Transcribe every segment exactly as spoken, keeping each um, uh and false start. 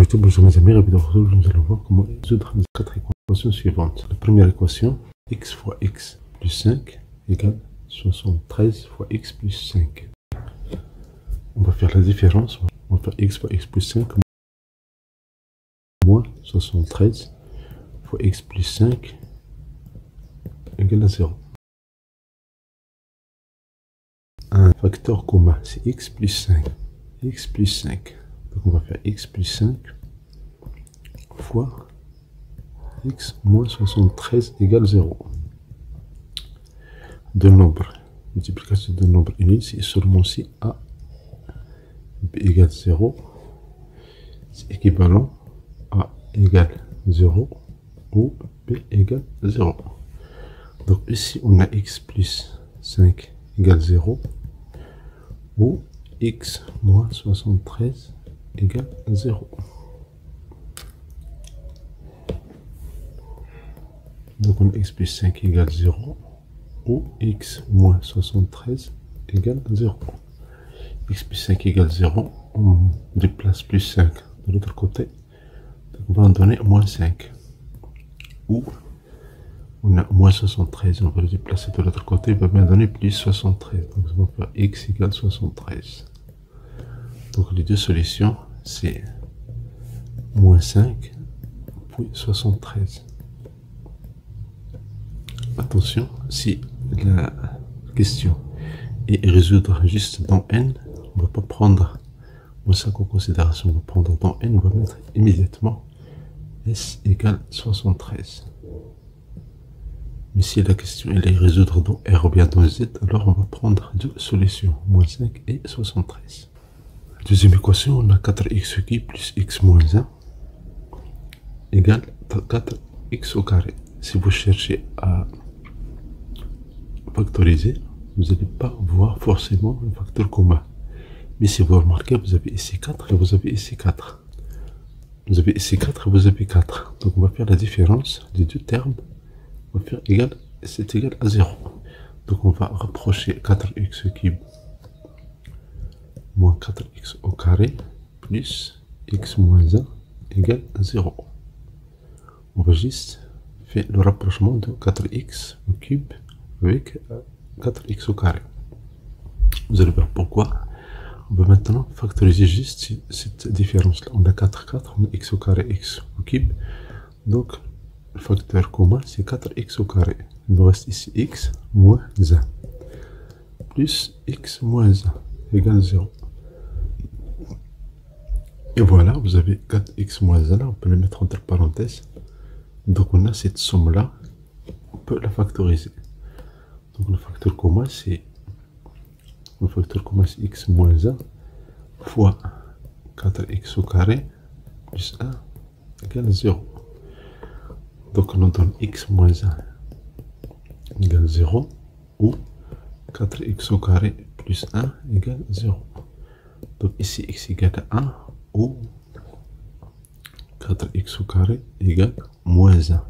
Correctement, bonjour mes amis, ravi de vous retrouver. Nous allons voir comment résoudre les quatre équations suivantes. La première équation, x fois x plus cinq égale soixante-treize fois x plus cinq. On va faire la différence. On va faire x fois x plus cinq moins soixante-treize fois x plus cinq égale à zéro. Un facteur commun, c'est x plus cinq. x plus cinq. Donc on va faire x plus cinq fois x moins soixante-treize égale zéro. Deux nombres. Multiplication de nombres unis, c'est seulement si a b égale zéro. C'est équivalent a égale zéro ou b égale zéro. Donc ici on a x plus cinq égale zéro ou x moins soixante-treize égale zéro. Donc on a x plus cinq égale zéro ou x moins soixante-treize égale zéro. X plus cinq égale zéro, on déplace plus cinq de l'autre côté, donc on va en donner moins cinq. Ou on a moins soixante-treize, on va le déplacer de l'autre côté, il va bien donner plus soixante-treize. Donc on va faire x égale soixante-treize. Donc les deux solutions, c'est moins cinq puis soixante-treize. Attention, si la question est résoudre juste dans n, on ne va pas prendre moins cinq en considération, on va prendre dans n, on va mettre immédiatement s égale soixante-treize. Mais si la question elle est résoudre dans r ou bien dans z, alors on va prendre deux solutions, moins cinq et soixante-treize. Deuxième équation, on a quatre x cube plus x moins un égale quatre x au carré. Si vous cherchez à factoriser, vous n'allez pas voir forcément un facteur commun. Mais si vous remarquez, vous avez ici quatre et vous avez ici quatre. Vous avez ici quatre et vous avez quatre. Donc on va faire la différence des deux termes. On va faire égal, c'est égal à zéro. Donc on va rapprocher quatre x cube moins quatre x au carré plus x moins un égale zéro. On va juste faire le rapprochement de quatre x au cube avec quatre x au carré. Vous allez voir pourquoi. On va maintenant factoriser juste cette différence là. On a quatre, quatre, on a x au carré, x au cube. Donc le facteur commun c'est quatre x au carré. Il me reste ici x moins un plus x moins un égale zéro. Et voilà, vous avez quatre x moins un, on peut le mettre entre parenthèses. Donc on a cette somme là, on peut la factoriser. Donc le facteur commun c'est le facteur commun c'est x moins un fois quatre x au carré plus un égale zéro. Donc on donne x moins un égale zéro ou quatre x au carré plus un égale zéro. Donc ici x égale à un ou quatre x au carré égale moins un.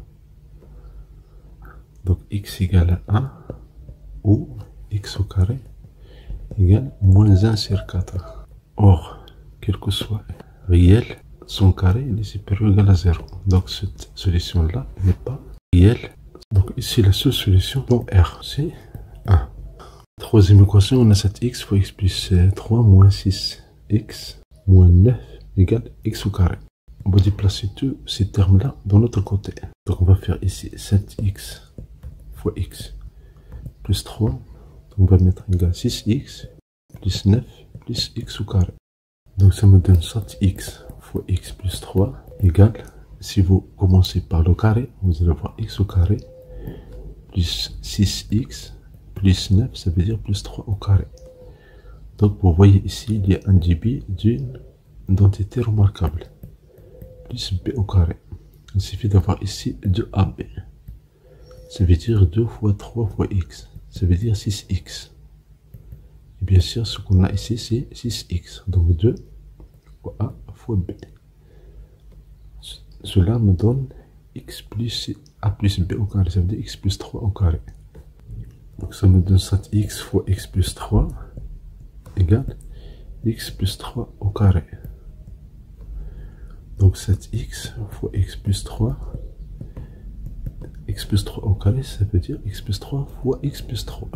Donc x égale à un ou x au carré égale moins un sur quatre. Or, quel que soit réel, son carré est supérieur ou égal à zéro. Donc cette solution-là n'est pas réelle. Donc ici la seule solution dans R, c'est un. Troisième équation, on a sept x fois x plus trois moins six x moins neuf égale x au carré. On va déplacer tous ces termes-là dans l'autre côté. Donc on va faire ici sept x fois x plus trois. Donc on va mettre égal six x plus neuf plus x au carré. Donc ça me donne sept x fois x plus trois égale, si vous commencez par le carré, vous allez voir x au carré plus six x plus neuf, ça veut dire plus trois au carré. Donc vous voyez ici, il y a un débit d'une identité remarquable. Plus b au carré. Il suffit d'avoir ici deux a b. Ça veut dire deux fois trois fois x. Ça veut dire six x. Et bien sûr, ce qu'on a ici, c'est six x. Donc deux fois a fois b. Cela me donne x plus a plus b au carré. Ça veut dire x plus trois au carré. Donc ça me donne sept x fois x plus trois égale x plus trois au carré. Donc sept x fois x plus trois. X plus trois au carré, ça veut dire x plus trois fois x plus trois.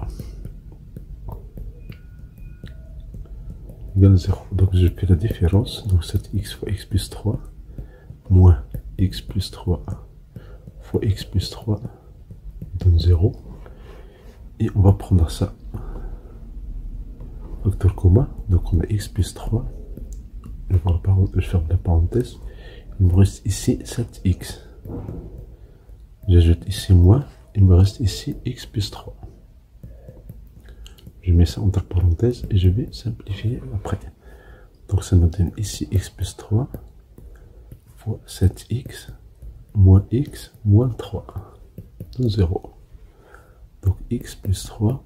Égale zéro. Donc je fais la différence. Donc sept x fois x plus trois moins x plus trois fois x plus trois donne zéro. Et on va prendre ça. Facteur commun. Donc on a x plus trois. Je ferme la parenthèse. Il me reste ici sept x. J'ajoute ici moins. Il me reste ici x plus trois. Je mets ça entre parenthèses et je vais simplifier après. Donc ça me donne ici x plus trois fois sept x moins x moins trois. Donc zéro. Donc x plus trois.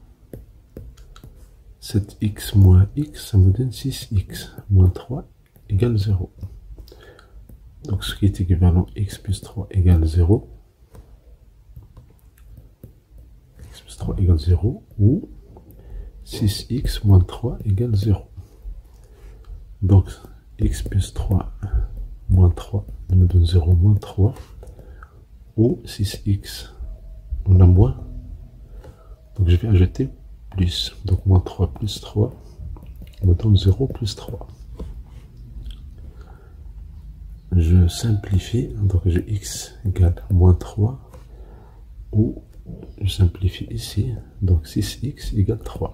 sept x moins x, ça me donne six x moins trois égale zéro. Donc ce qui est équivalent x plus trois égale zéro. X plus trois égale zéro ou six x moins trois égale zéro. Donc x plus trois moins trois me donne zéro moins trois ou six x, on a moins. Donc je vais ajouter plus. Donc moins trois plus trois me donne zéro plus trois. Je simplifie, donc j'ai x égale moins trois ou je simplifie ici, donc six x égale trois.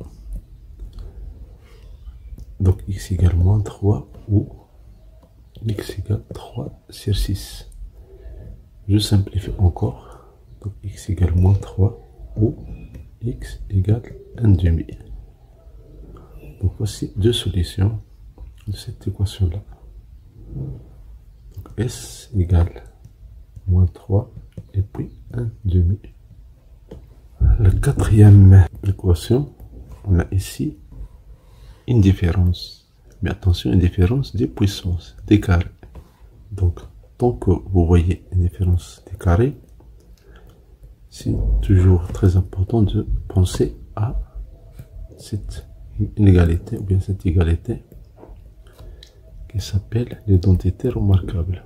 Donc x égale moins trois ou x égale trois sur six. Je simplifie encore. Donc x égale moins trois ou x égale un demi. Donc voici deux solutions de cette équation-là. Donc S égale moins trois et puis un demi. La quatrième équation, on a ici une différence, mais attention, une différence des puissances, des carrés. Donc, tant que vous voyez une différence des carrés, c'est toujours très important de penser à cette inégalité, ou bien cette égalité, qui s'appelle l'identité remarquable.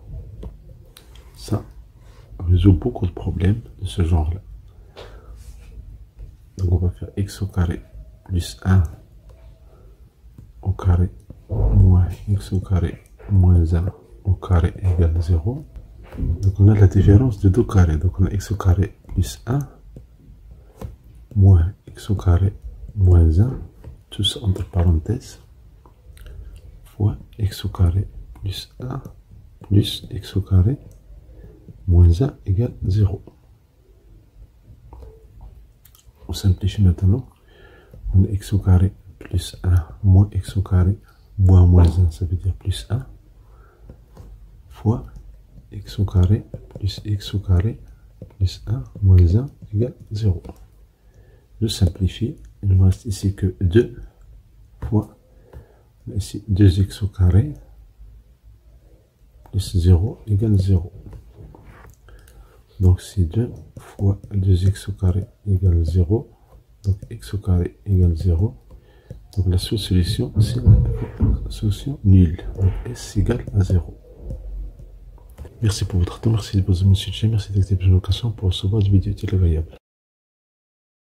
Ça résout beaucoup de problèmes de ce genre-là. Donc, on va faire x au carré plus un au carré moins x au carré moins un au carré égale zéro. Donc on a la différence de deux carrés. Donc on a x au carré plus un moins x au carré moins un, tout ça entre parenthèses, fois x au carré plus un plus x au carré moins un égale zéro. On simplifie maintenant. On a x au carré plus un moins x au carré moins moins un, ça veut dire plus un, fois x au carré plus x au carré plus un moins un égale zéro. Je simplifie, il me reste ici que deux fois ici deux x au carré plus zéro égale zéro. Donc c'est deux fois deux x au carré égale zéro. Donc x au carré égale zéro. Donc la seule solution, c'est la solution nulle. Donc S égale à zéro. Merci pour votre temps, merci de vous abonner, merci d'activer la notification pour recevoir des vidéos utiles et agréables.